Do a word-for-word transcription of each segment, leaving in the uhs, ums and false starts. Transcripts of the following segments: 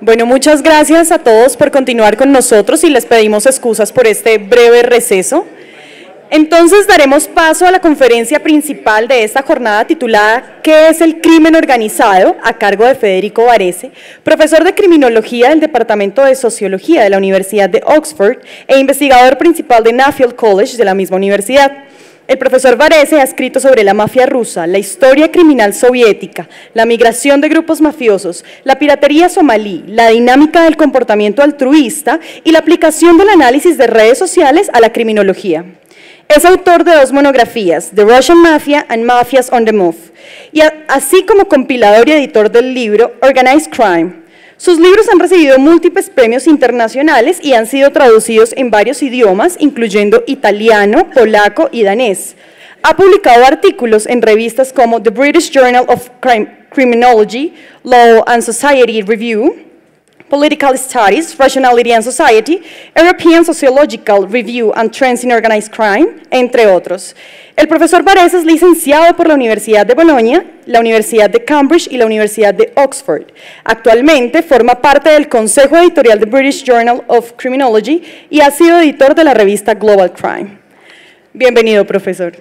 Bueno, muchas gracias a todos por continuar con nosotros y les pedimos excusas por este breve receso. Entonces daremos paso a la conferencia principal de esta jornada titulada ¿Qué es el crimen organizado?, a cargo de Federico Varese, profesor de Criminología del Departamento de Sociología de la Universidad de Oxford e investigador principal de Nuffield College de la misma universidad. El profesor Varese ha escrito sobre la mafia rusa, la historia criminal soviética, la migración de grupos mafiosos, la piratería somalí, la dinámica del comportamiento altruista y la aplicación del análisis de redes sociales a la criminología. Es autor de dos monografías, The Russian Mafia and Mafias on the Move, y así como compilador y editor del libro Organized Crime. Sus libros han recibido múltiples premios internacionales y han sido traducidos en varios idiomas, incluyendo italiano, polaco y danés. Ha publicado artículos en revistas como The British Journal of Criminology, Law and Society Review, Political Studies, Rationality and Society, European Sociological Review and Trends in Organized Crime, entre otros. El profesor Varese es licenciado por la Universidad de Bolonia, la Universidad de Cambridge y la Universidad de Oxford. Actualmente forma parte del Consejo Editorial de British Journal of Criminology y ha sido editor de la revista Global Crime. Bienvenido, profesor.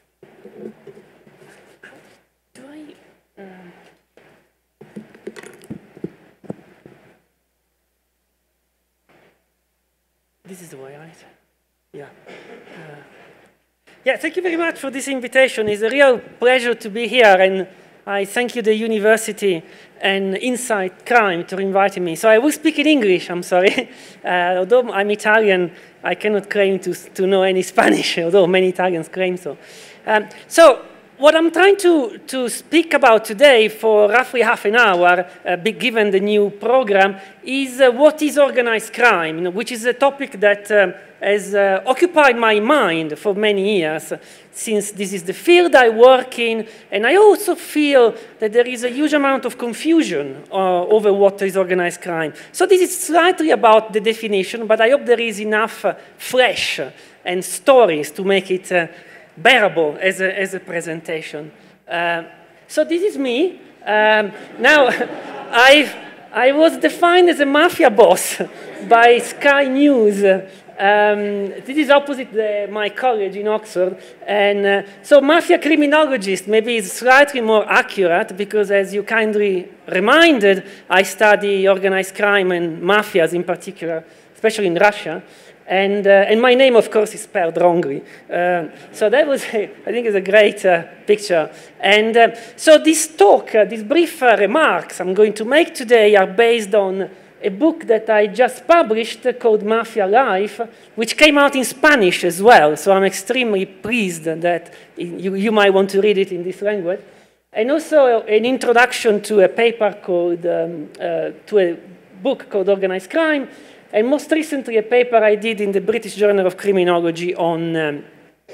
This is the way, right? Yeah. Uh, yeah, thank you very much for this invitation. It's a real pleasure to be here, and I thank you, the university and Insight Crime, for inviting me. So I will speak in English, I'm sorry. Uh, although I'm Italian, I cannot claim to, to know any Spanish, although many Italians claim so. Um, so, what I'm trying to, to speak about today for roughly half an hour, uh, given the new program, is uh, what is organized crime, you know, which is a topic that uh, has uh, occupied my mind for many years, since this is the field I work in, and I also feel that there is a huge amount of confusion uh, over what is organized crime. So this is slightly about the definition, but I hope there is enough uh, flesh and stories to make it uh, bearable as a, as a presentation. Uh, so this is me. Um, now, I, I was defined as a mafia boss by Sky News. Um, this is opposite the, my college in Oxford. And uh, so mafia criminologist maybe is slightly more accurate because, as you kindly reminded, I study organized crime and mafias in particular, especially in Russia. And, uh, and my name, of course, is spelled wrongly. Uh, so that was, a, I think, is a great uh, picture. And uh, so this talk, uh, these brief uh, remarks I'm going to make today are based on a book that I just published called Mafia Life, which came out in Spanish as well. So I'm extremely pleased that you, you might want to read it in this language. And also an introduction to a paper called, um, uh, to a book called Organized Crime, and most recently a paper I did in the British Journal of Criminology on, um,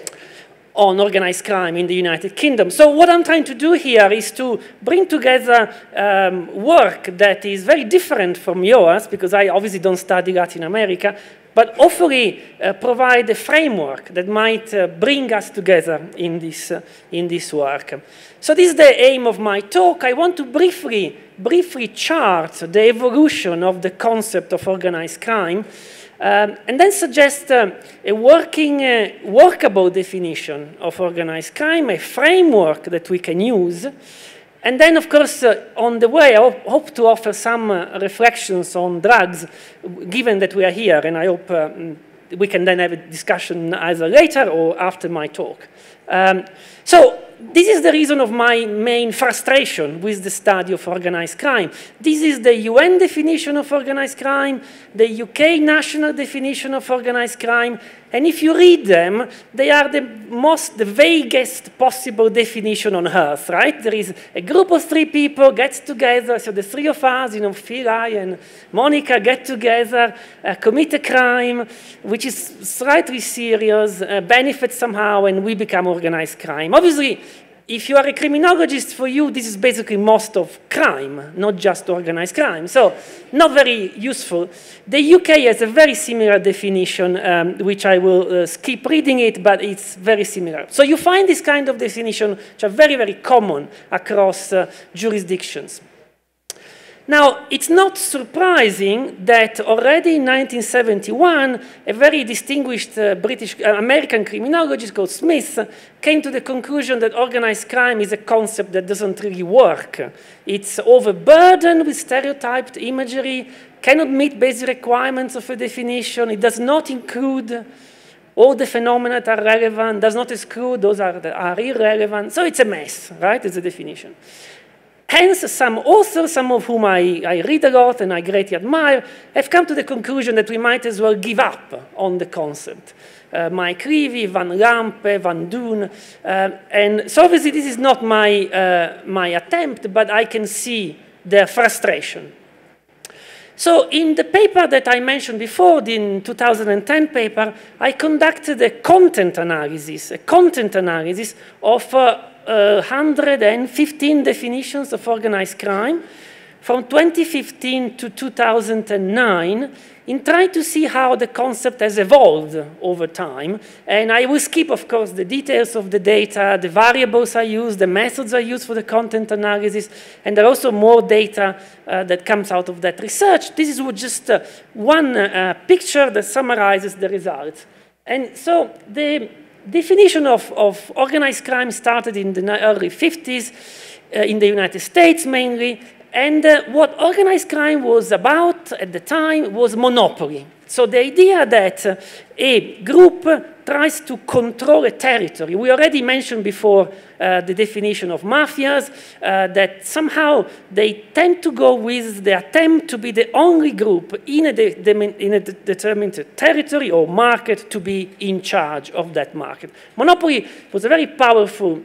on organized crime in the United Kingdom. So what I'm trying to do here is to bring together um, work that is very different from yours, because I obviously don't study Latin America, but hopefully uh, provide a framework that might uh, bring us together in this, uh, in this work. So this is the aim of my talk. I want to briefly, briefly chart the evolution of the concept of organized crime, um, and then suggest uh, a working, uh, workable definition of organized crime, a framework that we can use. And then, of course, uh, on the way, I hope to offer some uh, reflections on drugs, given that we are here, and I hope uh, we can then have a discussion either later or after my talk. Um, so, this is the reason of my main frustration with the study of organized crime. This is the U N definition of organized crime, the U K national definition of organized crime, and if you read them, they are the most, the vaguest possible definition on earth, right? There is a group of three people gets together, so the three of us, you know, Phil, I, and Monica get together, uh, commit a crime, which is slightly serious, uh, benefits somehow, and we become organized crime. Obviously, if you are a criminologist, for you, this is basically most of crime, not just organized crime. So, not very useful. The U K has a very similar definition, um, which I will uh, skip reading it, but it's very similar. So you find this kind of definition, which are very, very common across uh, jurisdictions. Now, it's not surprising that already in nineteen seventy-one, a very distinguished uh, British, uh, American criminologist called Smith came to the conclusion that organized crime is a concept that doesn't really work. It's overburdened with stereotyped imagery, cannot meet basic requirements of a definition, it does not include all the phenomena that are relevant, does not exclude those are, that are irrelevant, so it's a mess, right, it's a definition. Hence, some authors, some of whom I, I read a lot and I greatly admire, have come to the conclusion that we might as well give up on the concept. Uh, Mike Levy, Van Lampe, Van Doon, uh, and so obviously this is not my, uh, my attempt, but I can see their frustration. So in the paper that I mentioned before, the two thousand ten paper, I conducted a content analysis, a content analysis of uh, Uh, one hundred fifteen definitions of organized crime from twenty fifteen to two thousand nine in trying to see how the concept has evolved over time. And I will skip, of course, the details of the data, the variables I use, the methods I use for the content analysis, and there are also more data uh, that comes out of that research. This is just uh, one uh, picture that summarizes the results. And so the definition of, of organized crime started in the early fifties, uh, in the United States mainly, and uh, what organized crime was about at the time was monopoly. So the idea that uh, a group tries to control a territory. We already mentioned before uh, the definition of mafias, uh, that somehow they tend to go with the attempt to be the only group in a, de de in a de determined territory or market to be in charge of that market. Monopoly was a very powerful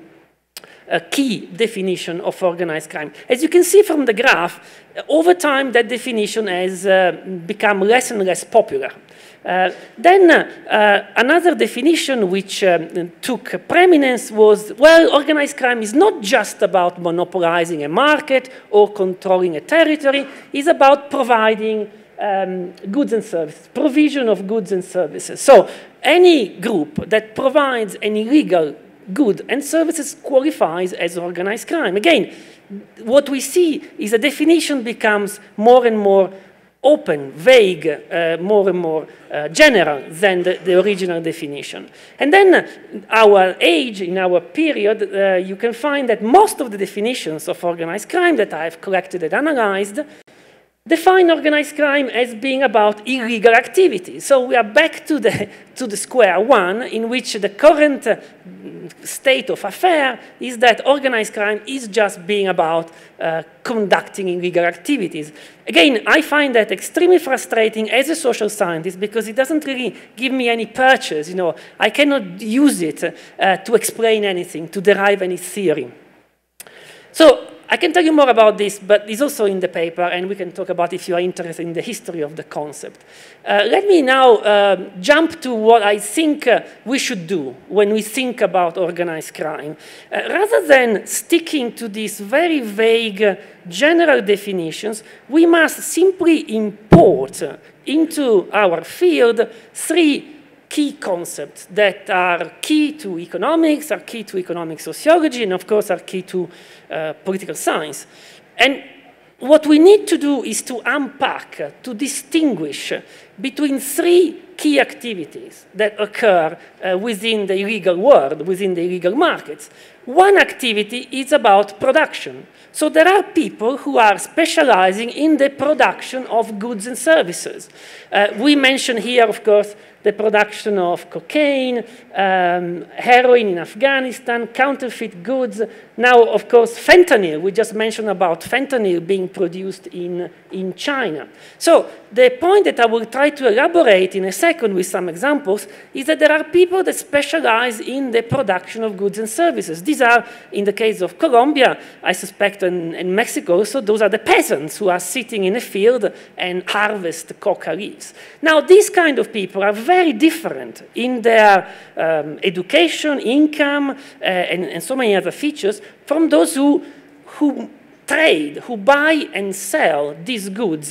a key definition of organized crime. As you can see from the graph, over time that definition has uh, become less and less popular. Uh, then uh, another definition which uh, took preeminence was, well, organized crime is not just about monopolizing a market or controlling a territory, it's about providing um, goods and services, provision of goods and services. So any group that provides an illegal good and services qualifies as organized crime. Again, what we see is a definition becomes more and more open, vague, uh, more and more uh, general than the, the original definition. And then uh, our age, in our period, uh, you can find that most of the definitions of organized crime that I've collected and analyzed define organized crime as being about illegal activity. So we are back to the, to the square one, in which the current uh, state of affair is that organized crime is just being about uh, conducting illegal activities. Again, I find that extremely frustrating as a social scientist because it doesn't really give me any purchase. You know, I cannot use it uh, to explain anything, to derive any theory. So I can tell you more about this, but it's also in the paper, and we can talk about if you are interested in the history of the concept. Uh, let me now uh, jump to what I think uh, we should do when we think about organized crime. Uh, rather than sticking to these very vague uh, general definitions, we must simply import uh, into our field three key concepts that are key to economics, are key to economic sociology, and of course are key to uh, political science. And what we need to do is to unpack, to distinguish between three key activities that occur uh, within the illegal world, within the illegal markets. One activity is about production. So there are people who are specializing in the production of goods and services. Uh, we mention here, of course, the production of cocaine, um, heroin in Afghanistan, counterfeit goods. Now, of course, fentanyl. We just mentioned about fentanyl being produced in, in China. So the point that I will try to elaborate in a second with some examples is that there are people that specialize in the production of goods and services. These are, in the case of Colombia, I suspect, and, and Mexico also, those are the peasants who are sitting in a field and harvest coca leaves. Now, these kind of people are very different in their um, education, income, uh, and, and so many other features from those who, who trade, who buy and sell these goods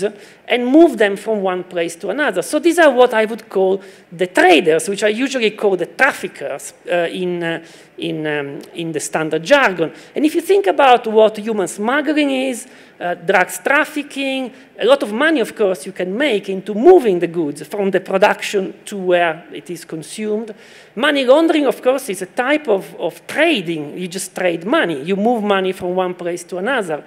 and move them from one place to another. So these are what I would call the traders, which I usually call the traffickers uh, in, uh, in, um, in the standard jargon. And if you think about what human smuggling is, uh, drugs trafficking, a lot of money, of course, you can make into moving the goods from the production to where it is consumed. Money laundering, of course, is a type of, of trading. You just trade money. You move money from one place to another.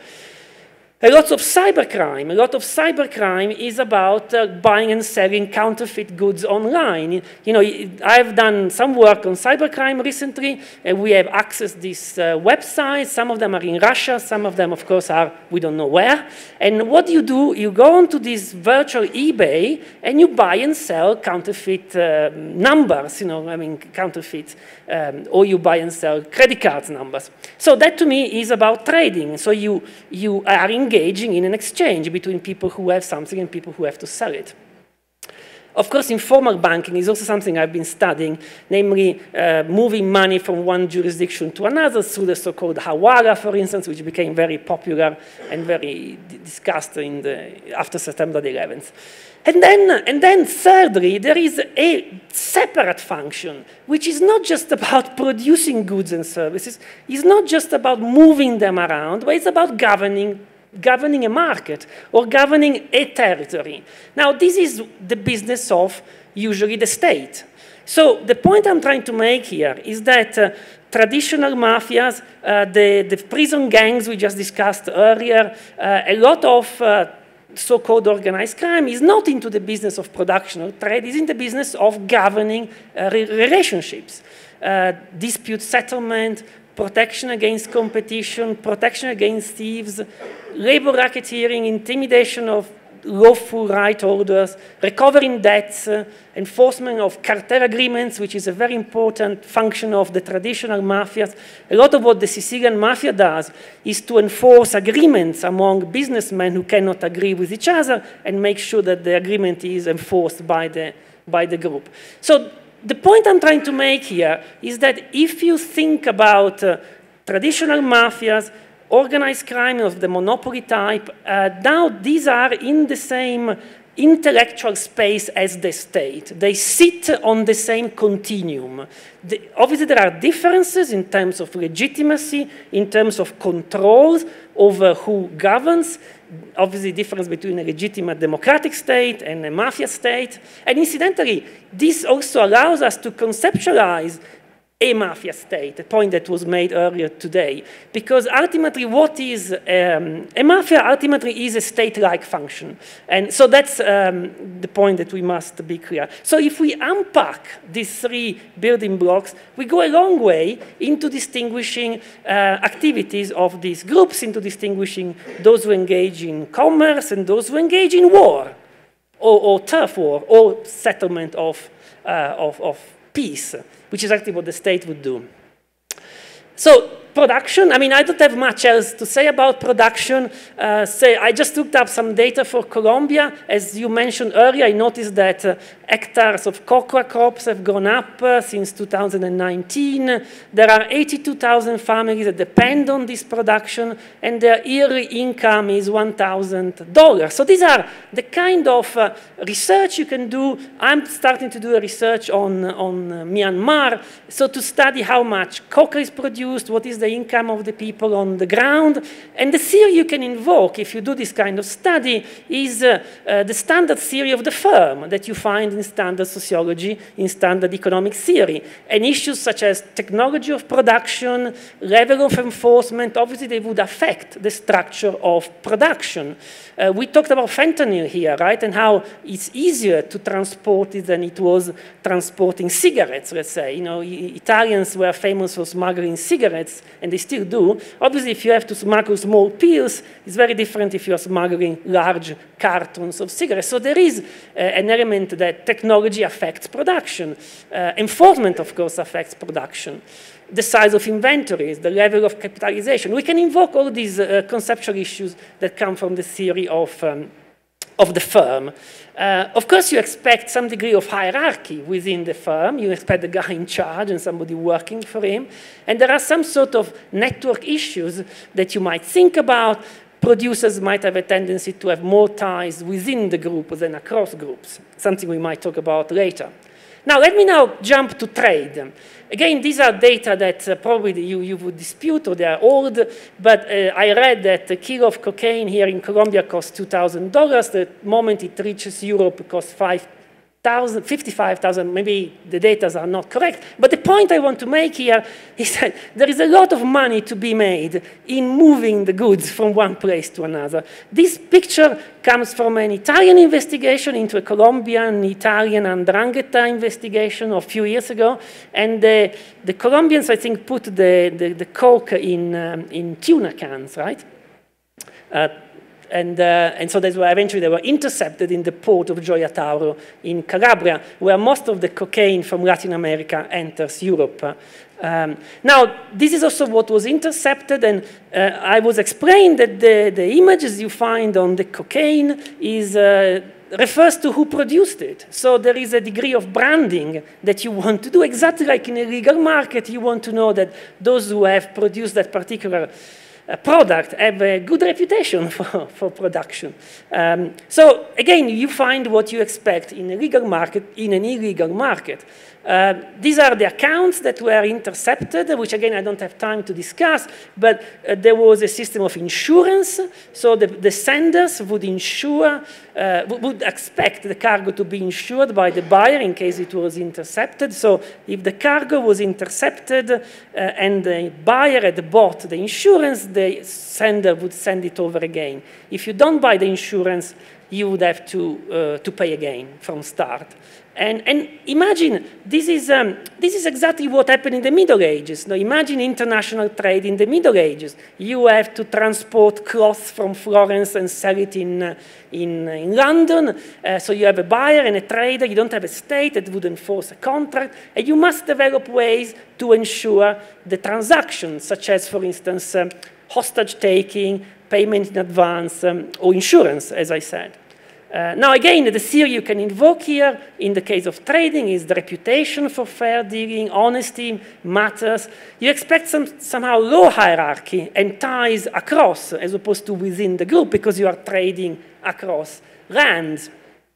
A lot of cybercrime, a lot of cybercrime is about uh, buying and selling counterfeit goods online. You know, I've done some work on cybercrime recently, and we have accessed these uh, websites. Some of them are in Russia, some of them, of course, are we don't know where. And what you do, you go onto this virtual eBay, and you buy and sell counterfeit uh, numbers, you know, I mean, counterfeit, um, or you buy and sell credit cards numbers. So that, to me, is about trading. So you, you are engaged engaging in an exchange between people who have something and people who have to sell it. Of course, informal banking is also something I've been studying, namely uh, moving money from one jurisdiction to another through the so-called Hawala, for instance, which became very popular and very discussed in the, after September the eleventh. And then, and then thirdly, there is a separate function, which is not just about producing goods and services, it's not just about moving them around, but it's about governing governing a market or governing a territory. Now, this is the business of usually the state. So the point I'm trying to make here is that uh, traditional mafias, uh, the, the prison gangs we just discussed earlier, uh, a lot of uh, so-called organized crime is not into the business of production or trade, is in the business of governing uh, re relationships, uh, dispute settlement, protection against competition, protection against thieves, labor racketeering, intimidation of lawful right holders, recovering debts, uh, enforcement of cartel agreements, which is a very important function of the traditional mafias. A lot of what the Sicilian mafia does is to enforce agreements among businessmen who cannot agree with each other and make sure that the agreement is enforced by the, by the group. So the point I'm trying to make here is that if you think about uh, traditional mafias, organized crime of the monopoly type, uh, now these are in the same intellectual space as the state. They sit on the same continuum. The, obviously, there are differences in terms of legitimacy, in terms of controls over who governs, obviously difference between a legitimate democratic state and a mafia state. And incidentally, this also allows us to conceptualize a mafia state, a point that was made earlier today. Because ultimately, what is um, a mafia ultimately is a state-like function. And so that's um, the point that we must be clear. So if we unpack these three building blocks, we go a long way into distinguishing uh, activities of these groups, into distinguishing those who engage in commerce and those who engage in war, or, or turf war, or settlement of, uh, of, of peace, which is actually what the state would do. So production, I mean, I don't have much else to say about production. Uh, say, I just looked up some data for Colombia. As you mentioned earlier, I noticed that uh, hectares of cocoa crops have gone up uh, since two thousand nineteen. There are eighty-two thousand families that depend on this production, and their yearly income is one thousand dollars. So these are the kind of uh, research you can do. I'm starting to do a research on, on uh, Myanmar, so to study how much cocoa is produced, what is the income of the people on the ground. And the theory you can invoke if you do this kind of study is uh, uh, the standard theory of the firm that you find in standard sociology, in standard economic theory. And issues such as technology of production, level of enforcement, obviously they would affect the structure of production. Uh, we talked about fentanyl here, right? And how it's easier to transport it than it was transporting cigarettes, let's say. You know, Italians were famous for smuggling cigarettes, and they still do. Obviously, if you have to smuggle small pills, it's very different if you are smuggling large cartons of cigarettes. So there is uh, an element that technology affects production. Uh, enforcement, of course, affects production. The size of inventories, the level of capitalization. We can invoke all these uh, conceptual issues that come from the theory of, um, of the firm. Uh, of course, you expect some degree of hierarchy within the firm. You expect the guy in charge and somebody working for him. And there are some sort of network issues that you might think about. producers might have a tendency to have more ties within the group than across groups, something we might talk about later. Now, let me now jump to trade. Again, these are data that uh, probably you, you would dispute, or they are old, but uh, I read that a kilo of cocaine here in Colombia costs two thousand dollars. The moment it reaches Europe, it costs five thousand, fifty-five thousand, maybe the data are not correct. But the point I want to make here is that there is a lot of money to be made in moving the goods from one place to another. This picture comes from an Italian investigation into a Colombian-Italian Ndrangheta investigation a few years ago. And the, the Colombians, I think, put the, the, the coke in, um, in tuna cans, right? Uh, And, uh, and so that's why eventually they were intercepted in the port of Gioia Tauro in Calabria, where most of the cocaine from Latin America enters Europe. Um, now, this is also what was intercepted, and uh, I was explained that the, the images you find on the cocaine is, uh, refers to who produced it. So there is a degree of branding that you want to do, exactly like in a legal market. You want to know that those who have produced that particular a product have a good reputation for, for production. Um, so again, you find what you expect in a legal market, in an illegal market. Uh, these are the accounts that were intercepted, which again, I don't have time to discuss, but uh, there was a system of insurance. So the, the senders would insure, uh, would expect the cargo to be insured by the buyer in case it was intercepted. So if the cargo was intercepted uh, and the buyer had bought the insurance, the sender would send it over again. If you don't buy the insurance, you would have to, uh, to pay again from start. And, and imagine, this is, um, this is exactly what happened in the Middle Ages. Now, imagine international trade in the Middle Ages. You have to transport cloth from Florence and sell it in, uh, in, in London. Uh, so you have a buyer and a trader. You don't have a state that would enforce a contract. And you must develop ways to ensure the transactions, such as, for instance, um, hostage-taking, payment in advance, um, or insurance, as I said. Uh, now, again, the theory you can invoke here in the case of trading is the reputation for fair dealing, honesty matters. You expect some, somehow low hierarchy and ties across as opposed to within the group because you are trading across lands.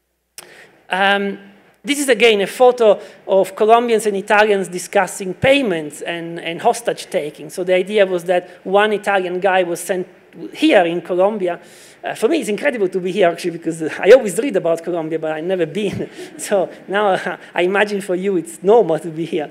Um, this is, again, a photo of Colombians and Italians discussing payments and, and hostage taking. So the idea was that one Italian guy was sent here in Colombia. Uh, for me, it's incredible to be here, actually, because uh, I always read about Colombia, but I've never been. So now uh, I imagine for you it's normal to be here.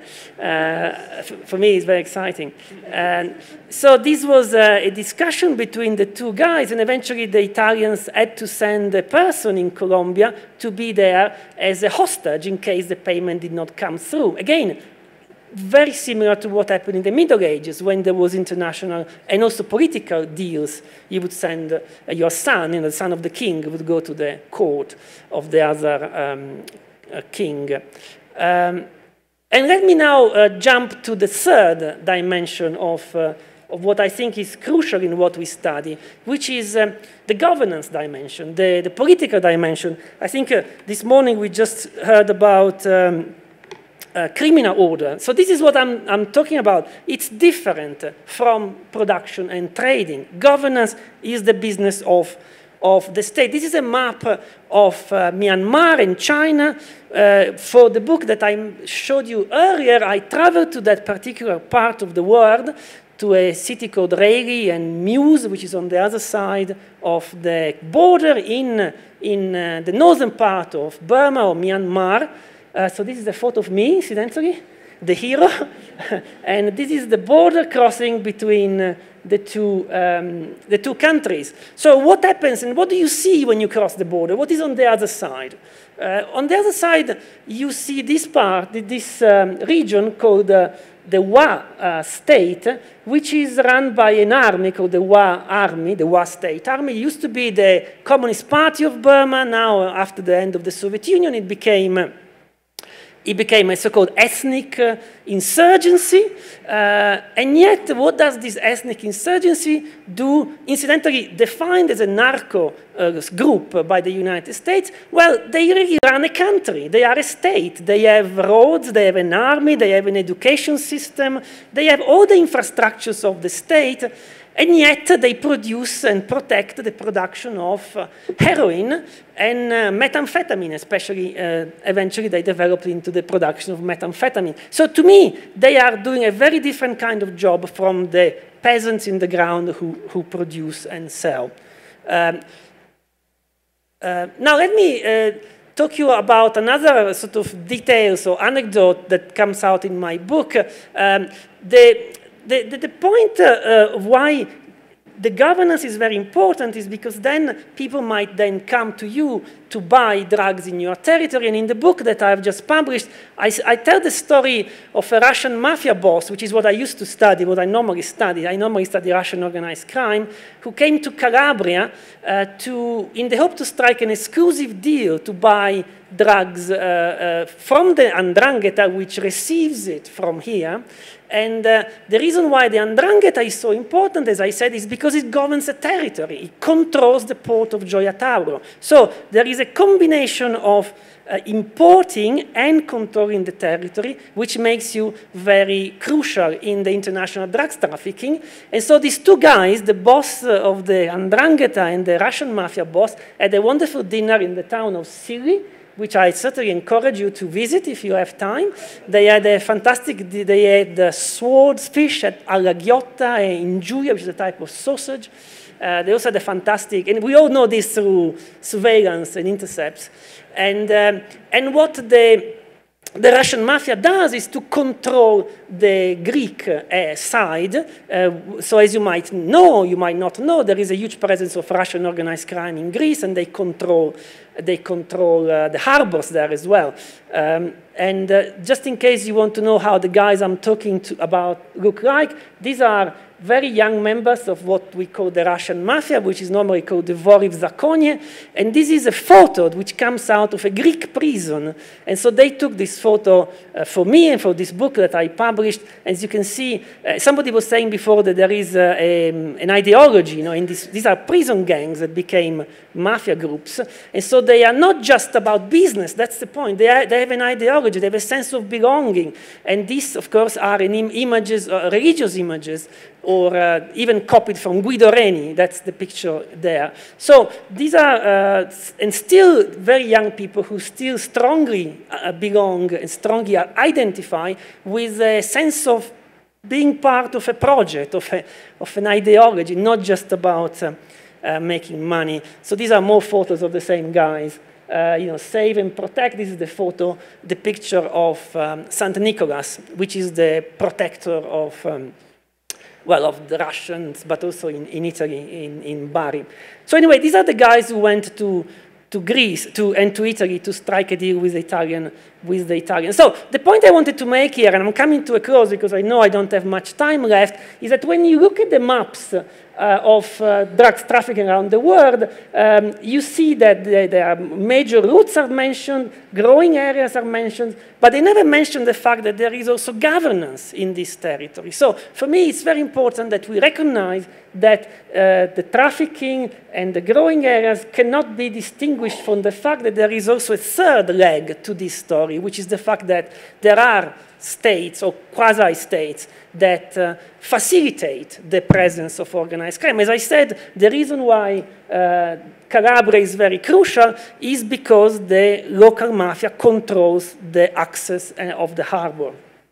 Uh, for me, it's very exciting. And so this was uh, a discussion between the two guys, and eventually the Italians had to send a person in Colombia to be there as a hostage in case the payment did not come through. Again, very similar to what happened in the Middle Ages when there was international and also political deals. You would send uh, your son, you know, the son of the king would go to the court of the other um, uh, king. Um, and let me now uh, jump to the third dimension of, uh, of what I think is crucial in what we study, which is um, the governance dimension, the, the political dimension. I think uh, this morning we just heard about um, Uh, criminal order. So this is what I'm, I'm talking about. It's different from production and trading. Governance is the business of, of the state. This is a map of uh, Myanmar and China. Uh, for the book that I showed you earlier, I traveled to that particular part of the world, to a city called Rayleigh and Muse, which is on the other side of the border in, in uh, the northern part of Burma or Myanmar. Uh, so this is a photo of me, incidentally, the hero. And this is the border crossing between uh, the, two, um, the two countries. So what happens and what do you see when you cross the border? What is on the other side? Uh, on the other side, you see this part, this um, region called uh, the Wa uh, state, which is run by an army called the Wa Army, the Wa State Army. It used to be the Communist Party of Burma. Now, after the end of the Soviet Union, it became uh, It became a so-called ethnic uh, insurgency. Uh, and yet, what does this ethnic insurgency do? Incidentally, defined as a narco uh, group by the United States, well, they really run a country. They are a state. They have roads, they have an army, they have an education system, they have all the infrastructures of the state. and yet they produce and protect the production of uh, heroin and uh, methamphetamine, especially uh, eventually they developed into the production of methamphetamine. So to me, they are doing a very different kind of job from the peasants in the ground who, who produce and sell. Um, uh, now let me uh, talk you about another sort of details or anecdote that comes out in my book. Um, the, the, the, the point uh, of why the governance is very important is because then people might then come to you to buy drugs in your territory. And in the book that I've just published, I, I tell the story of a Russian mafia boss, which is what I used to study, what I normally study. I normally study Russian organized crime, who came to Calabria uh, to, in the hope to strike an exclusive deal to buy drugs uh, uh, from the Ndrangheta, which receives it from here. And uh, the reason why the Ndrangheta is so important, as I said, is because it governs a territory. It controls the port of Gioia Tauro. So there is a combination of uh, importing and controlling the territory, which makes you very crucial in the international drugs trafficking. And so these two guys, the boss of the Ndrangheta and the Russian mafia boss, had a wonderful dinner in the town of Sili, which I certainly encourage you to visit if you have time. They had a fantastic, they had uh, swords fish at alla ghiotta in Giulia, which is a type of sausage. Uh, they also had a fantastic, and we all know this through surveillance and intercepts. And, um, and what the, the Russian mafia does is to control the Greek uh, side. Uh, so as you might know, you might not know, there is a huge presence of Russian organized crime in Greece, and they control They control uh, the harbors there as well. Um, and uh, just in case you want to know how the guys I'm talking to about look like, these are very young members of what we call the Russian mafia, which is normally called the Dvori v Zakonie. And this is a photo which comes out of a Greek prison. And so they took this photo uh, for me and for this book that I published. As you can see, uh, somebody was saying before that there is uh, a, an ideology, you know, in this, these are prison gangs that became mafia groups. And so they are not just about business, that's the point. They, are, they have an ideology, they have a sense of belonging. And these, of course, are in im images, uh, religious images, or uh, even copied from Guido Reni, that's the picture there. So these are, uh, and still very young people who still strongly uh, belong and strongly identify with a sense of being part of a project, of, a, of an ideology, not just about uh, uh, making money. So these are more photos of the same guys. Uh, you know, save and protect. This is the photo, the picture of um, Saint Nicholas, which is the protector of um, well, of the Russians, but also in, in Italy, in, in Bari. So anyway, these are the guys who went to, to Greece to, and to Italy to strike a deal with the Italian, with the Italians. So the point I wanted to make here, and I'm coming to a close because I know I don't have much time left, is that when you look at the maps uh, of uh, drugs trafficking around the world, um, you see that there, there are major routes are mentioned, growing areas are mentioned, but they never mention the fact that there is also governance in this territory. So for me, it's very important that we recognize that uh, the trafficking and the growing areas cannot be distinguished from the fact that there is also a third leg to this story, which is the fact that there are states or quasi-states that uh, facilitate the presence of organized crime. As I said, the reason why uh, Calabria is very crucial is because the local mafia controls the access uh, of the harbor.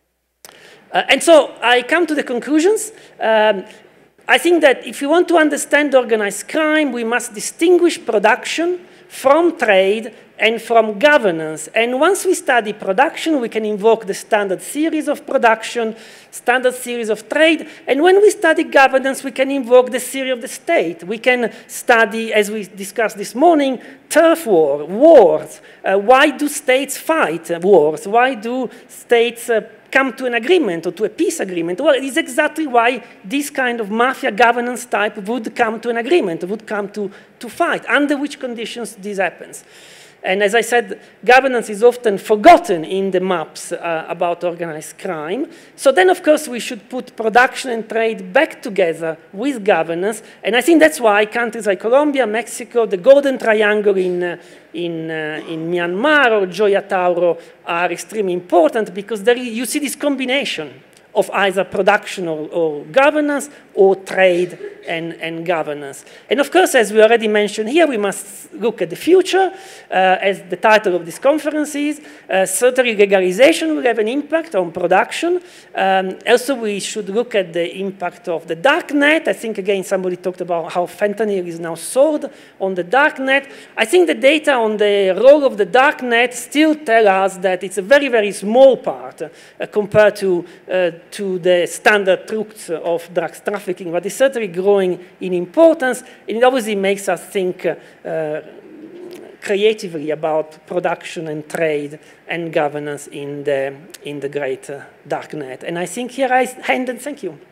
Uh, and so I come to the conclusions. Um, I think that if you want to understand organized crime, we must distinguish production from trade and from governance. And once we study production, we can invoke the standard series of production, standard series of trade. And when we study governance, we can invoke the theory of the state. We can study, as we discussed this morning, turf war, wars. Uh, why do states fight wars? Why do states uh, come to an agreement or to a peace agreement? Well, it is exactly why this kind of mafia governance type would come to an agreement, would come to, to fight, under which conditions this happens. And as I said, governance is often forgotten in the maps uh, about organized crime. So then, of course, we should put production and trade back together with governance. And I think that's why countries like Colombia, Mexico, the Golden Triangle in, uh, in, uh, in Myanmar or Gioia Tauro are extremely important because there you see this combination of either production or, or governance, or trade and, and governance. And of course, as we already mentioned here, we must look at the future. Uh, as the title of this conference is, uh, certainly legalization will have an impact on production. Um, also, we should look at the impact of the dark net. I think, again, somebody talked about how fentanyl is now sold on the dark net. I think the data on the role of the dark net still tell us that it's a very, very small part uh, compared to, uh, to the standard truths of drugs trafficking, but it's certainly growing in importance, and it obviously makes us think uh, uh, creatively about production and trade and governance in the, in the great uh, dark net. And I think here I end and thank you.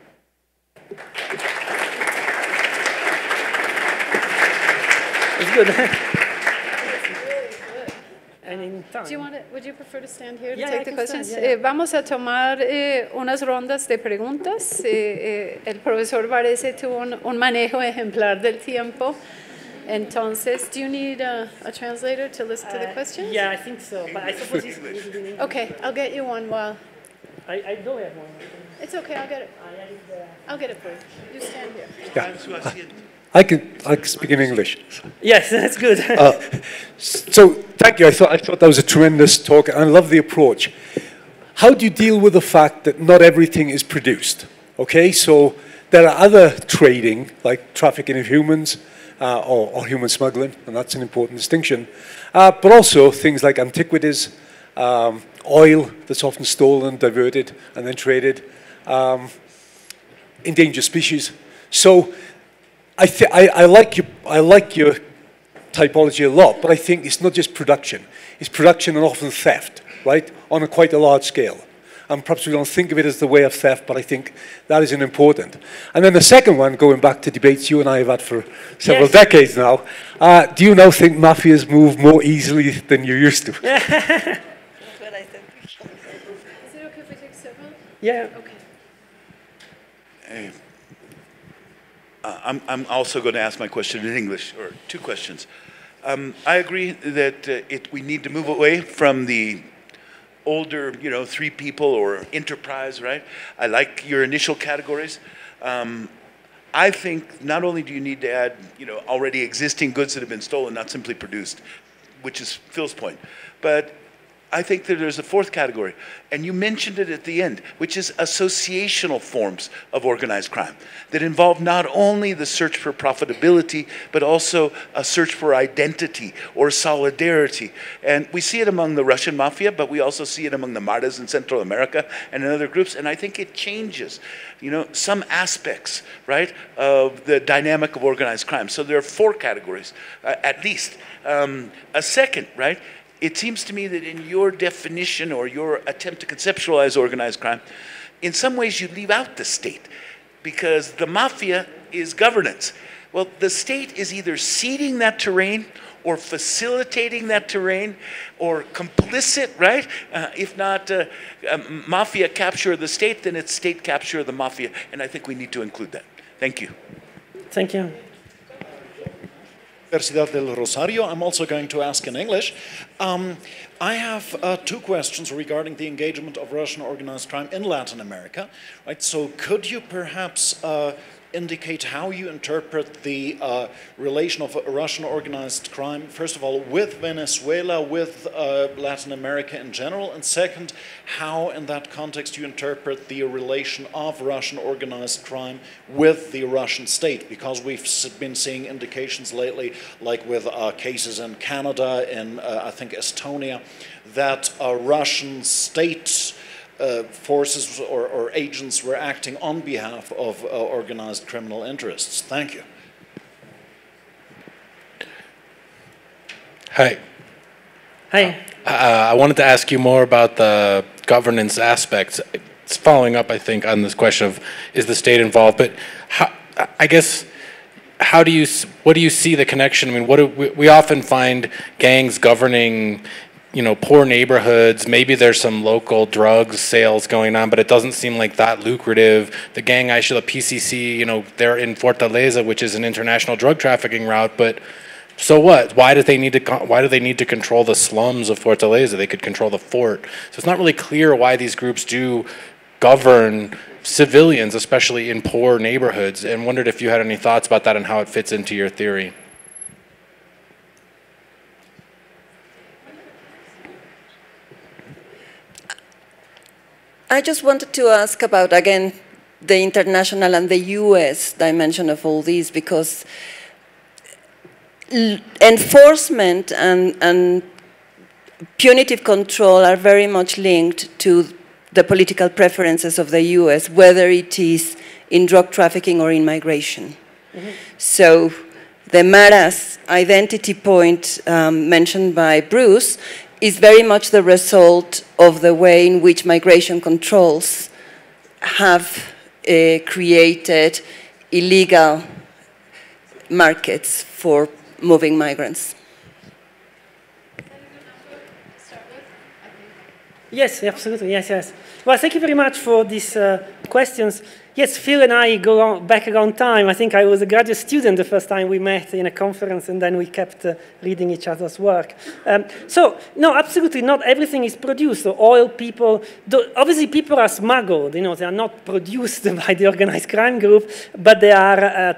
It's good. Do you want to, would you prefer to stand here to yeah, take I the can questions? stand, yeah, yeah. Eh, vamos a tomar eh, unas rondas de preguntas. Eh, eh, el profesor parece tuvo un, un manejo ejemplar del tiempo. Entonces, do you need a, a translator to listen to the Uh, questions? Yeah, I think so, but I suppose it's it's in English. Okay, I'll get you one while. I, I don't have one. It's okay, I'll get it. I have the- I'll get it for you. You stand here. Yeah. I can, I can speak in English. Yes, that's good. Uh, so, thank you. I thought, I thought that was a tremendous talk, and I love the approach. How do you deal with the fact that not everything is produced? Okay, so there are other trading, like trafficking of humans uh, or, or human smuggling, and that's an important distinction. Uh, but also things like antiquities, um, oil that's often stolen, diverted, and then traded, um, endangered species. So, I, th I, I, like your, I like your typology a lot, but I think it's not just production. It's production and often theft, right, on a quite a large scale. And perhaps we don't think of it as the way of theft, but I think that is an important. And then the second one, going back to debates you and I have had for several yes. decades now, uh, do you now think mafias move more easily than you used to? Is it okay if we take several? Yeah. Okay. Hey. Uh, I'm, I'm also going to ask my question in English, or two questions. Um, I agree that uh, it, we need to move away from the older, you know, three people or enterprise, right? I like your initial categories. Um, I think not only do you need to add, you know, already existing goods that have been stolen, not simply produced, which is Phil's point, but I think that there's a fourth category, and you mentioned it at the end, which is associational forms of organized crime that involve not only the search for profitability, but also a search for identity or solidarity. And we see it among the Russian mafia, but we also see it among the Maras in Central America and in other groups, and I think it changes, you know, some aspects, right, of the dynamic of organized crime. So there are four categories, uh, at least. Um, a second, right, it seems to me that in your definition or your attempt to conceptualize organized crime, in some ways you leave out the state, because the mafia is governance. Well, the state is either ceding that terrain or facilitating that terrain or complicit, right? Uh, if not uh, uh, mafia capture of the state, then it's state capture of the mafia, and I think we need to include that. Thank you. Thank you. Universidad del Rosario. I'm also going to ask in English. Um, I have uh, two questions regarding the engagement of Russian organized crime in Latin America. Right. So, could you perhaps uh, indicate how you interpret the uh, relation of Russian organized crime, first of all, with Venezuela, with uh, Latin America in general, and second, how in that context you interpret the relation of Russian organized crime with the Russian state, because we've been seeing indications lately, like with uh, cases in Canada and uh, I think Estonia, that uh, Russian state Uh, forces or, or agents were acting on behalf of uh, organized criminal interests. Thank you. Hi. Hi. Uh, I wanted to ask you more about the governance aspects. It's following up, I think, on this question of is the state involved, but how, I guess, how do you, what do you see the connection? I mean, what do we, we often find gangs governing, you know, poor neighborhoods. Maybe there's some local drugs sales going on, but it doesn't seem like that lucrative. The gang, I should, the P C C, you know, they're in Fortaleza, which is an international drug trafficking route, but so what? Why do they need to, why do they need to control the slums of Fortaleza? They could control the fort. So it's not really clear why these groups do govern civilians, especially in poor neighborhoods, and wondered if you had any thoughts about that and how it fits into your theory. I just wanted to ask about, again, the international and the U S dimension of all these, because enforcement and, and punitive control are very much linked to the political preferences of the U S, whether it is in drug trafficking or in migration. Mm-hmm. So the Maras identity point um, mentioned by Bruce is very much the result of the way in which migration controls have uh, created illegal markets for moving migrants. Yes, absolutely, yes, yes. Well, thank you very much for these uh, questions. Yes, Phil and I go on, back a long time. I think I was a graduate student the first time we met in a conference, and then we kept uh, reading each other's work. Um, so, no, absolutely not everything is produced. So oil people, do, obviously people are smuggled, you know, they are not produced by the organized crime group, but they are uh,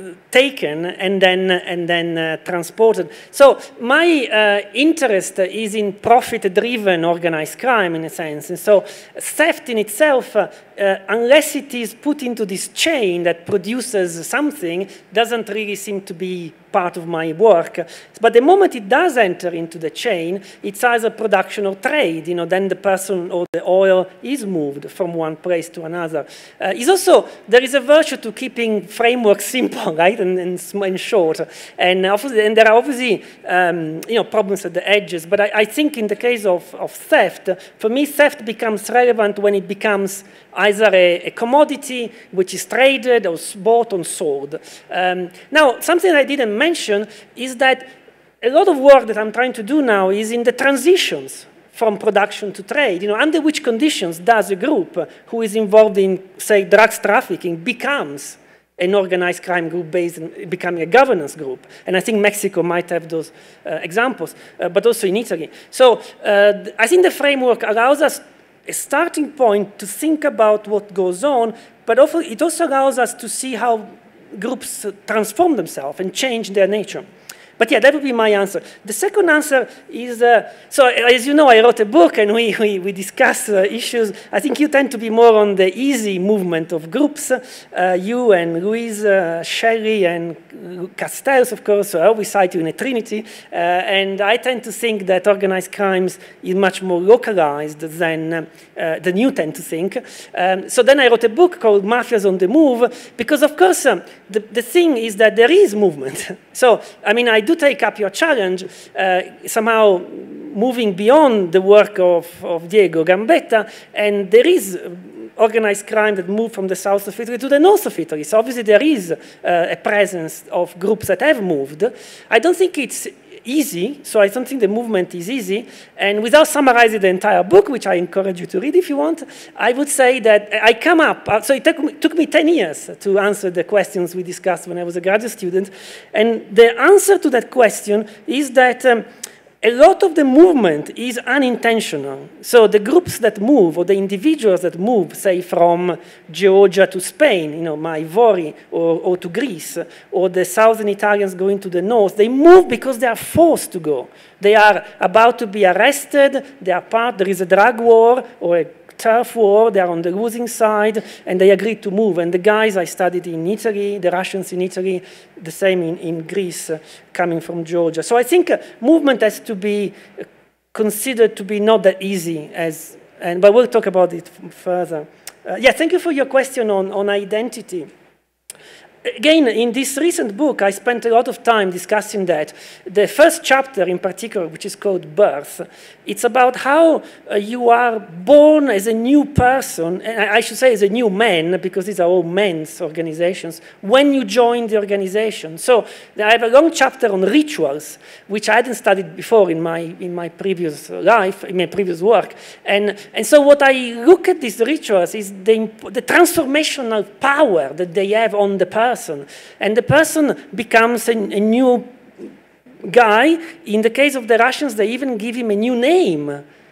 taken and then, and then uh, transported. So my uh, interest is in profit-driven organized crime, in a sense. And so theft in itself, uh, uh, unless it is put into this chain that produces something, doesn't really seem to be part of my work. But the moment it does enter into the chain, it's either production or trade. You know, then the person or the oil is moved from one place to another. Uh, it's also, there is a virtue to keeping frameworks simple, right, and, and, and short. And, obviously, and there are obviously um, you know, problems at the edges. But I, I think in the case of, of theft, for me, theft becomes relevant when it becomes either a, a commodity which is traded or bought or sold. Um, now, something I didn't mention is that a lot of work that I'm trying to do now is in the transitions from production to trade. You know, under which conditions does a group who is involved in, say, drugs trafficking becomes an organized crime group based on becoming a governance group? And I think Mexico might have those uh, examples, uh, but also in Italy. So uh, I think the framework allows us a starting point to think about what goes on, but also it also allows us to see how groups transform themselves and change their nature. But yeah, that would be my answer. The second answer is, uh, so as you know, I wrote a book and we, we, we discuss uh, issues. I think you tend to be more on the easy movement of groups. Uh, you and Louise, uh, Shelley and Castells, of course, I always cite you in a trinity. Uh, and I tend to think that organized crimes is much more localized than, uh, than you tend to think. Um, so then I wrote a book called Mafias on the Move, because of course, um, the, the thing is that there is movement. So, I mean, I do take up your challenge, uh, somehow moving beyond the work of, of Diego Gambetta, and there is organized crime that moved from the south of Italy to the north of Italy. So obviously there is uh, a presence of groups that have moved. I don't think it's easy, so I don't think the movement is easy. And without summarizing the entire book, which I encourage you to read if you want, I would say that I come up, so it took me, took me ten years to answer the questions we discussed when I was a graduate student. And the answer to that question is that um, a lot of the movement is unintentional. So the groups that move, or the individuals that move, say from Georgia to Spain, you know, Maivori, or, or to Greece, or the southern Italians going to the north, they move because they are forced to go. They are about to be arrested, they are part, there is a drug war, or a turf war, they are on the losing side, and they agreed to move. And the guys I studied in Italy, the Russians in Italy, the same in, in Greece, uh, coming from Georgia. So I think uh, movement has to be uh, considered to be not that easy, as, and, but we'll talk about it further. Uh, yeah, thank you for your question on, on identity. Again, in this recent book, I spent a lot of time discussing that. The first chapter in particular, which is called Birth, it's about how uh, you are born as a new person, and I should say as a new man, because these are all men's organizations, when you join the organization. So I have a long chapter on rituals, which I hadn't studied before in my, in my previous life, in my previous work. And, and so what I look at these rituals is the, the transformational power that they have on the person. And the person becomes a, a new guy. In the case of the Russians, they even give him a new name.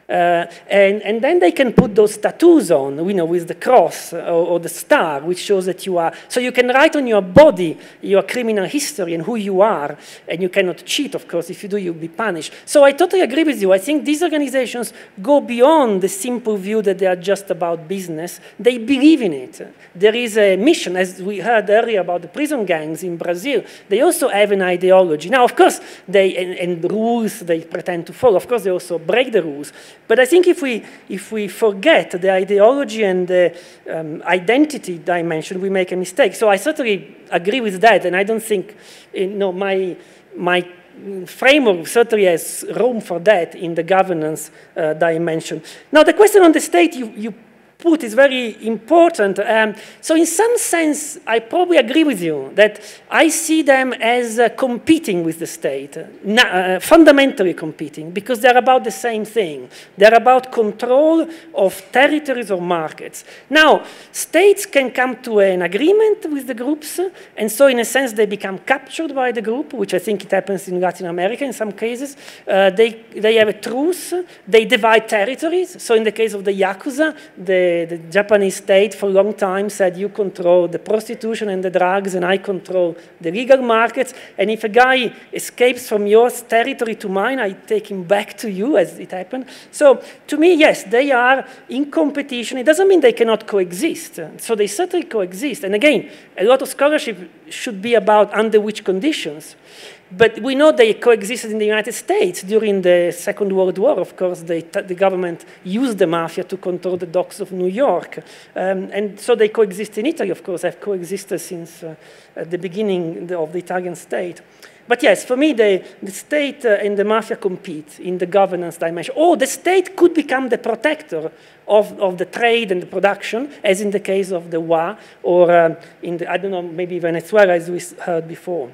Uh, and, and then they can put those tattoos on, you know, with the cross or, or the star, which shows that you are. So you can write on your body your criminal history and who you are, and you cannot cheat, of course. If you do, you'll be punished. So I totally agree with you. I think these organizations go beyond the simple view that they are just about business. They believe in it. There is a mission, as we heard earlier about the prison gangs in Brazil. They also have an ideology. Now, of course, they and, and rules they pretend to follow. Of course, they also break the rules. But I think if we, if we forget the ideology and the um, identity dimension, we make a mistake. So I certainly agree with that, and I don't think, you know, my, my framework certainly has room for that in the governance uh, dimension. Now, the question on the state you, you put is very important. Um, so in some sense, I probably agree with you that I see them as uh, competing with the state, uh, fundamentally competing, because they're about the same thing. They're about control of territories or markets. Now, states can come to an agreement with the groups, and so in a sense they become captured by the group, which I think it happens in Latin America in some cases. Uh, they, they have a truce, they divide territories. So in the case of the Yakuza, the The, the Japanese state for a long time said you control the prostitution and the drugs and I control the legal markets, and if a guy escapes from your territory to mine, I take him back to you, as it happened. So to me, yes, they are in competition. It doesn't mean they cannot coexist. So they certainly coexist. And again, a lot of scholarship should be about under which conditions. But we know they coexisted in the United States during the Second World War. Of course, they, the government used the mafia to control the docks of New York. Um, and so they coexist in Italy, of course, have coexisted since uh, at the beginning of the Italian state. But yes, for me, the, the state uh, and the mafia compete in the governance dimension. Or the state could become the protector of, of the trade and the production, as in the case of the W A, or um, in the, I don't know, maybe Venezuela, as we heard before.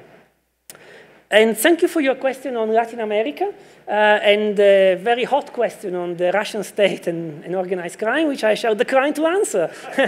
And thank you for your question on Latin America, uh, and a very hot question on the Russian state and, and organized crime, which I shall decline to answer,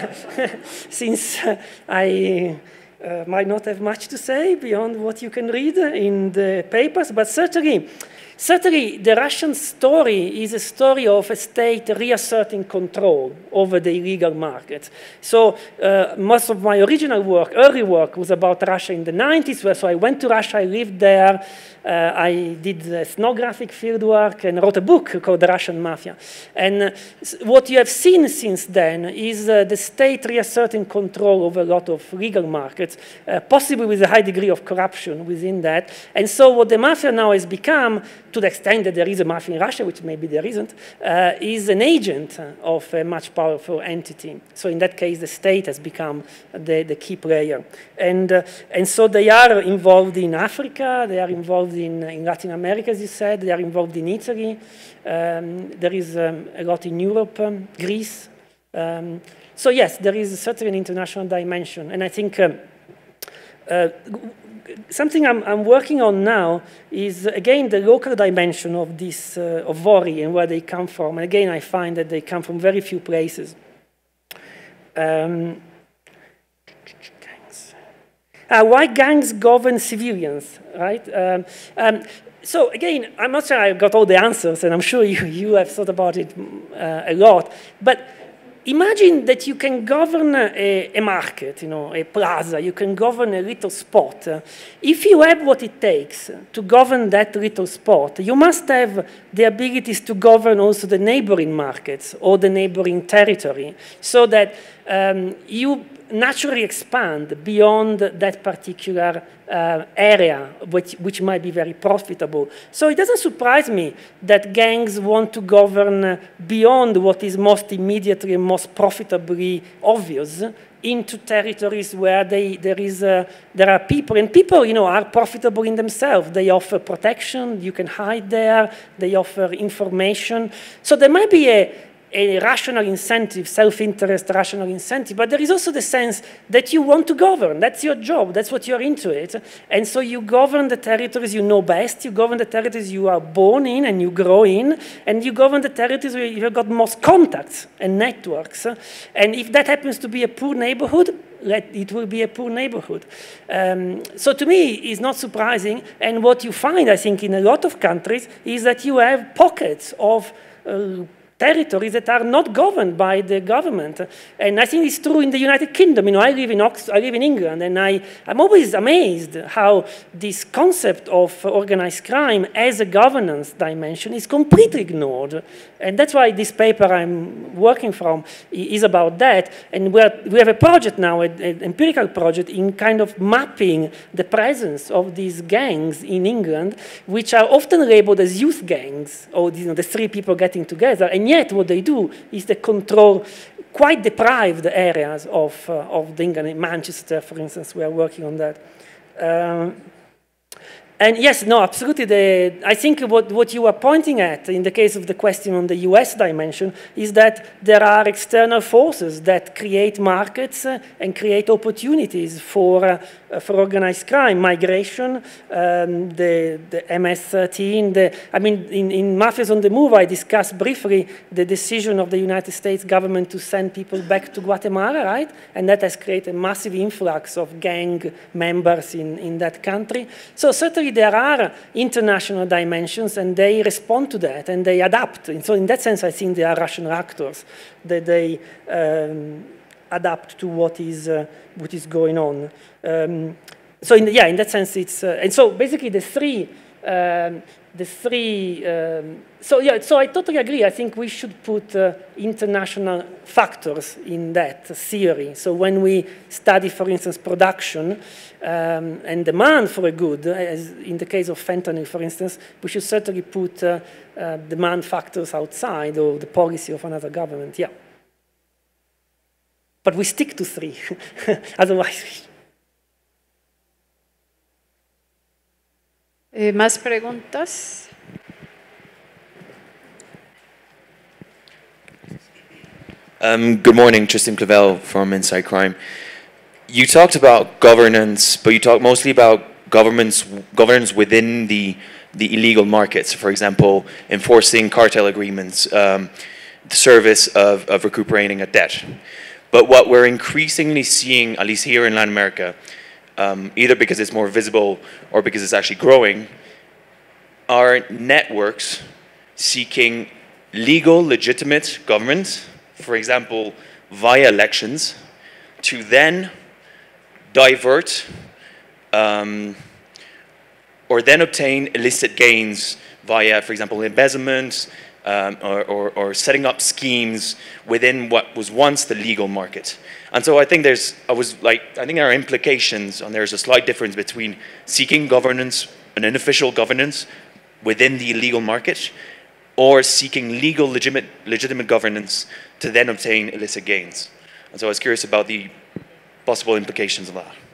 since uh, I uh, might not have much to say beyond what you can read in the papers, but certainly, certainly the Russian story is a story of a state reasserting control over the illegal market. So uh, most of my original work, early work, was about Russia in the nineties, where so I went to Russia, I lived there, uh, I did ethnographic fieldwork and wrote a book called The Russian Mafia. And uh, what you have seen since then is uh, the state reasserting control over a lot of legal markets, uh, possibly with a high degree of corruption within that. And so what the mafia now has become, to the extent that there is a mafia in Russia, which maybe there isn't, uh, is an agent of a much powerful entity. So in that case, the state has become the, the key player. And, uh, and so they are involved in Africa, they are involved in, in Latin America, as you said, they are involved in Italy, um, there is um, a lot in Europe, um, Greece. Um, so yes, there is certainly an international dimension. And I think um, uh, something I'm, I'm working on now is, again, the local dimension of this, uh, of worry and where they come from. And again, I find that they come from very few places. Um, gangs. Uh, why gangs govern civilians, right? Um, um, so again, I'm not sure I got all the answers, and I'm sure you, you have thought about it uh, a lot. But imagine that you can govern a, a market, you know, a plaza, you can govern a little spot. Uh, if you have what it takes to govern that little spot, you must have the abilities to govern also the neighboring markets or the neighboring territory, so that um, you naturally expand beyond that particular uh, area, which, which might be very profitable. So it doesn't surprise me that gangs want to govern beyond what is most immediately and most profitably obvious into territories where they, there, is a, there are people, and people, you know, are profitable in themselves. They offer protection, you can hide there, they offer information. So there might be a a rational incentive, self-interest, rational incentive, but there is also the sense that you want to govern. That's your job. That's what you're into it. And so you govern the territories you know best. You govern the territories you are born in and you grow in. And you govern the territories where you've got most contacts and networks. And if that happens to be a poor neighborhood, it will be a poor neighborhood. Um, so to me, it's not surprising. And what you find, I think, in a lot of countries is that you have pockets of uh, territories that are not governed by the government. And I think it's true in the United Kingdom. You know, I live in Ox I live in England, and I, I'm always amazed how this concept of organized crime as a governance dimension is completely ignored. And that's why this paper I'm working from is about that. And we're, we have a project now, an empirical project, in kind of mapping the presence of these gangs in England, which are often labeled as youth gangs, or you know, the three people getting together. And yet what they do is they control quite deprived areas of, uh, of England. In Manchester, for instance, we are working on that. Um, And yes, no, absolutely. The, I think what, what you are pointing at in the case of the question on the U S dimension is that there are external forces that create markets uh, and create opportunities for, uh, for organized crime, migration, um, the, the M S thirteen. The, I mean, in, in Mafias on the Move, I discussed briefly the decision of the United States government to send people back to Guatemala, right? And that has created a massive influx of gang members in, in that country. So certainly there are international dimensions, and they respond to that, and they adapt. And so in that sense, I think they are rational actors, that they um, adapt to what is, uh, what is going on. Um, so in the, yeah, in that sense, it's, uh, and so basically the three, um, the three, um, so yeah, so I totally agree. I think we should put uh, international factors in that theory. So when we study, for instance, production um, and demand for a good, as in the case of fentanyl, for instance, we should certainly put uh, uh, demand factors outside or the policy of another government, yeah. But we stick to three, otherwise. Eh, ¿Más preguntas? Um, good morning, Tristan Clavel from Inside Crime. You talked about governance, but you talked mostly about governments, governance within the, the illegal markets. For example, enforcing cartel agreements, um, the service of, of recuperating a debt. But what we're increasingly seeing, at least here in Latin America, Um, either because it's more visible or because it's actually growing, are networks seeking legal, legitimate government, for example, via elections, to then divert um, or then obtain illicit gains via, for example, embezzlement um, or, or, or setting up schemes within what was once the legal market. And so I think there's, I was like, I think there are implications, and there's a slight difference between seeking governance, an unofficial governance within the illegal market, or seeking legal, legitimate, legitimate governance to then obtain illicit gains. And so I was curious about the possible implications of that.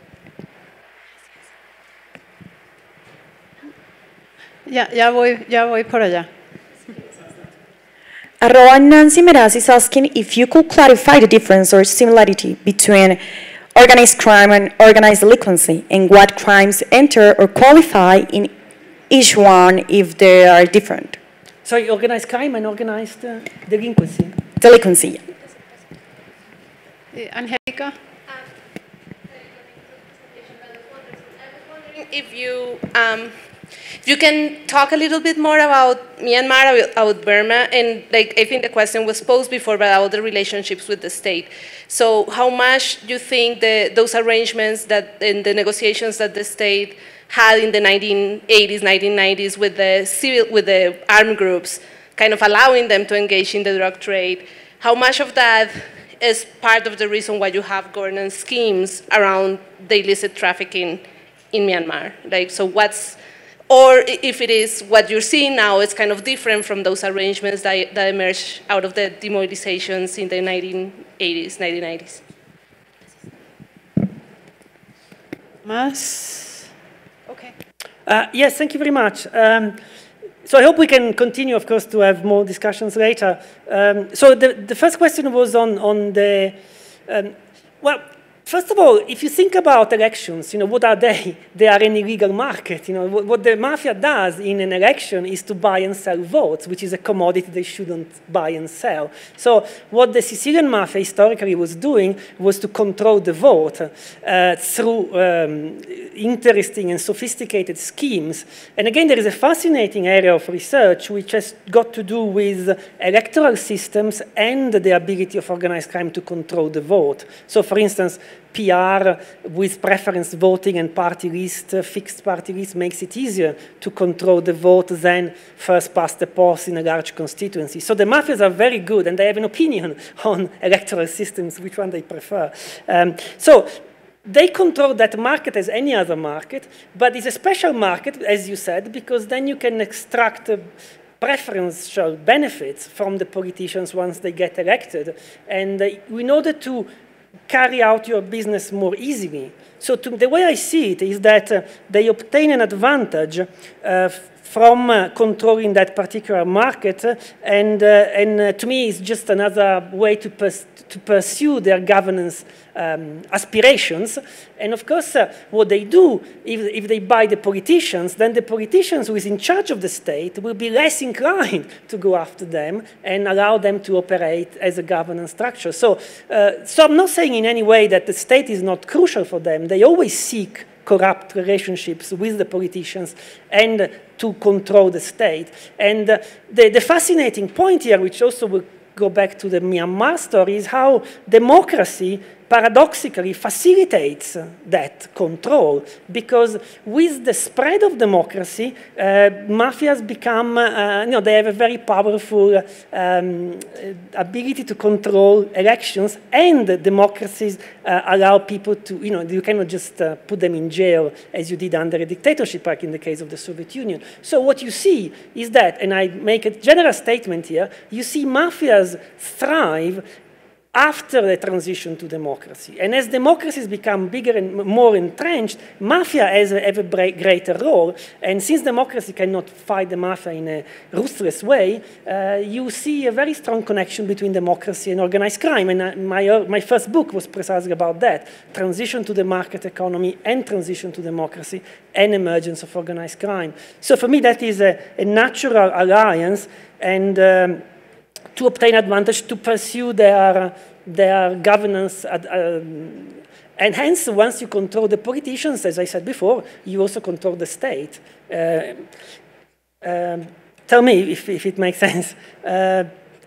Ya, ya voy, ya voy por allá. Arroba Nancy Meraz is asking if you could clarify the difference or similarity between organized crime and organized delinquency, and what crimes enter or qualify in each one if they are different. Sorry, organized crime and organized uh, delinquency. Delinquency. Eh, Angélica. If you, um, if you can talk a little bit more about Myanmar, about Burma, and like I think the question was posed before about the relationships with the state. So how much do you think the, those arrangements that in the negotiations that the state had in the nineteen eighties, nineteen nineties with the civil, with the armed groups, kind of allowing them to engage in the drug trade, how much of that is part of the reason why you have governance schemes around the illicit trafficking in Myanmar? Like, so what's, or if it is what you're seeing now, it's kind of different from those arrangements that, that emerged out of the demobilizations in the nineteen eighties, nineteen nineties. Más? Okay. Uh, yes, thank you very much. Um, so I hope we can continue, of course, to have more discussions later. Um, so the, the first question was on, on the, um, well, First of all, if you think about elections, you know, what are they? They are an illegal market. You know, what, what the mafia does in an election is to buy and sell votes, which is a commodity they shouldn't buy and sell. So what the Sicilian mafia historically was doing was to control the vote uh, through um, interesting and sophisticated schemes. And again, there is a fascinating area of research which has got to do with electoral systems and the ability of organized crime to control the vote. So for instance, P R with preference voting and party list, uh, fixed party list, makes it easier to control the vote than first past the post in a large constituency. So the mafias are very good, and they have an opinion on electoral systems, which one they prefer. Um, so they control that market as any other market, but it's a special market, as you said, because then you can extract uh, preferential benefits from the politicians once they get elected. And uh, in order to carry out your business more easily. So to, the way I see it is that uh, they obtain an advantage uh, from uh, controlling that particular market, uh, and, uh, and uh, to me it's just another way to, pers to pursue their governance um, aspirations. And of course, uh, what they do, if, if they buy the politicians, then the politicians who is in charge of the state will be less inclined to go after them and allow them to operate as a governance structure. So, uh, so I'm not saying in any way that the state is not crucial for them. They always seek corrupt relationships with the politicians and uh, to control the state. And uh, the, the fascinating point here, which also will go back to the Myanmar story, is how democracy paradoxically facilitates that control, because with the spread of democracy, uh, mafias become, uh, you know, they have a very powerful um, ability to control elections, and democracies uh, allow people to, you know, you cannot just uh, put them in jail as you did under a dictatorship, like in the case of the Soviet Union. So what you see is that, and I make a general statement here, you see mafias thrive after the transition to democracy. And as democracies become bigger and more entrenched, mafia has a, have a greater role. And since democracy cannot fight the mafia in a ruthless way, uh, you see a very strong connection between democracy and organized crime. And uh, my, uh, my first book was precisely about that, transition to the market economy and transition to democracy and emergence of organized crime. So for me, that is a, a natural alliance, and um, to obtain advantage, to pursue their, their governance. Uh, um, and hence, once you control the politicians, as I said before, you also control the state. Uh, um, tell me if, if it makes sense. Uh,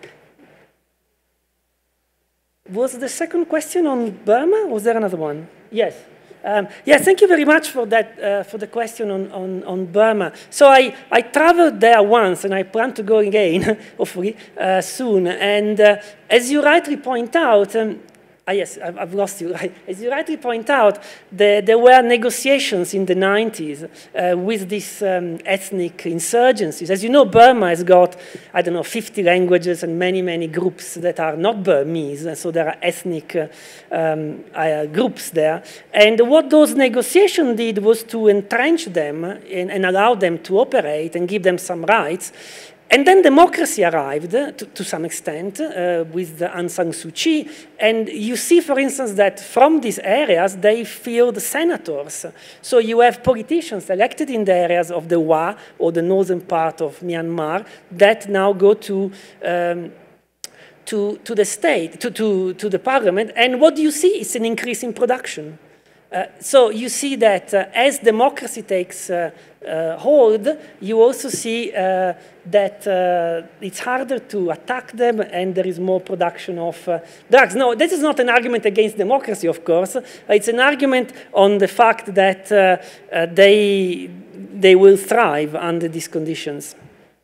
was the second question on Burma, or was there another one? Yes. Um, yeah, thank you very much for that, uh, for the question on, on, on Burma. So I, I traveled there once, and I plan to go again, hopefully, uh, soon. And uh, as you rightly point out, um, ah, yes, I've, I've lost you. As you rightly point out, the, there were negotiations in the nineties uh, with these um, ethnic insurgencies. As you know, Burma has got, I don't know, fifty languages and many, many groups that are not Burmese. So there are ethnic uh, um, uh, groups there. And what those negotiations did was to entrench them and, and allow them to operate and give them some rights. And then democracy arrived, uh, to, to some extent, uh, with the Aung San Suu Kyi. And you see, for instance, that from these areas, they field senators. So you have politicians elected in the areas of the Wa, or the northern part of Myanmar, that now go to, um, to, to the state, to, to, to the parliament. And what you see is an increase in production. Uh, so you see that uh, as democracy takes uh, uh, hold, you also see uh, that uh, it's harder to attack them, and there is more production of uh, drugs. No, this is not an argument against democracy, of course. It's an argument on the fact that uh, uh, they, they will thrive under these conditions.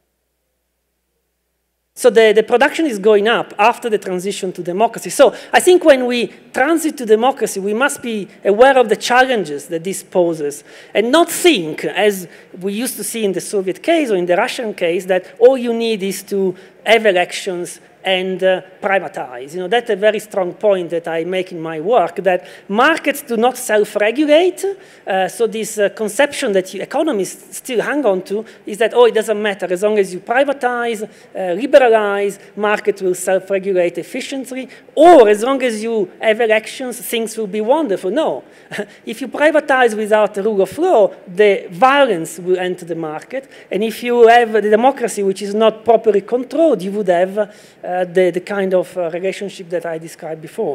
So the, the production is going up after the transition to democracy. So I think when we transit to democracy, we must be aware of the challenges that this poses, and not think, as we used to see in the Soviet case or in the Russian case, that all you need is to have elections and uh, privatize. You know, that's a very strong point that I make in my work, that markets do not self-regulate. Uh, so this uh, conception that you, economists still hang on to is that, oh, it doesn't matter. As long as you privatize, uh, liberalize, market will self-regulate efficiently. Or as long as you have elections, things will be wonderful. No. If you privatize without the rule of law, the violence will enter the market. And if you have the democracy which is not properly controlled, you would have uh, the, the kind of uh, relationship that I described before.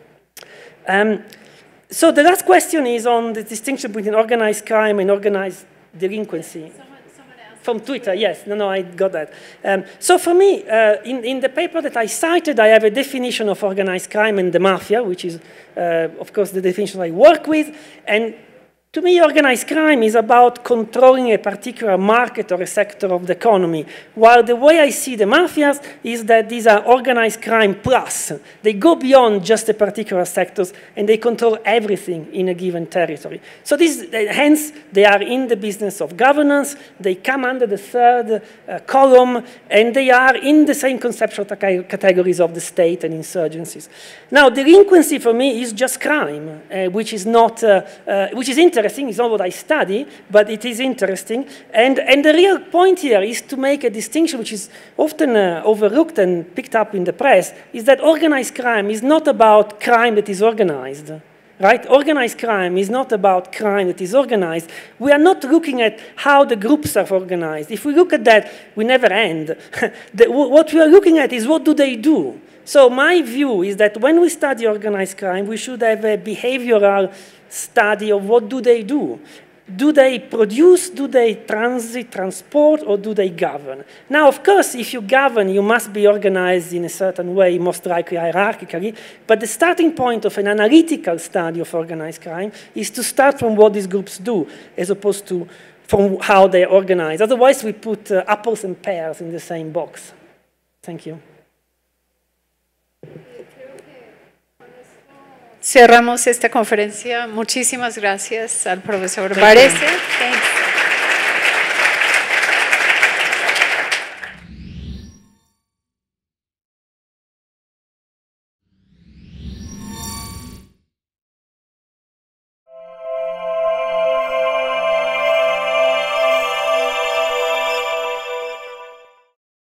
Um, so the last question is on the distinction between organized crime and organized delinquency. From Twitter, yes. No, no, I got that. Um, so for me, uh, in, in the paper that I cited, I have a definition of organized crime and the mafia, which is, uh, of course, the definition I work with. And to me, organized crime is about controlling a particular market or a sector of the economy, while the way I see the mafias is that these are organized crime plus. They go beyond just the particular sectors, and they control everything in a given territory. So this, hence, they are in the business of governance, they come under the third uh, column, and they are in the same conceptual categories of the state and insurgencies. Now, delinquency for me is just crime, uh, which is not, uh, uh, which is interesting. It's not what I study, but it is interesting. And, and the real point here is to make a distinction, which is often uh, overlooked and picked up in the press, is that organized crime is not about crime that is organized. Right? Organized crime is not about crime that is organized. We are not looking at how the groups are organized. If we look at that, we never end. the, what we are looking at is what do they do? So my view is that when we study organized crime, we should have a behavioral study of what do they do. Do they produce, do they transit, transport, or do they govern? Now, of course, if you govern, you must be organized in a certain way, most likely hierarchically, but the starting point of an analytical study of organized crime is to start from what these groups do, as opposed to from how they're organized. Otherwise, we put uh, apples and pears in the same box. Thank you. Cerramos esta conferencia. Muchísimas gracias al profesor Varese.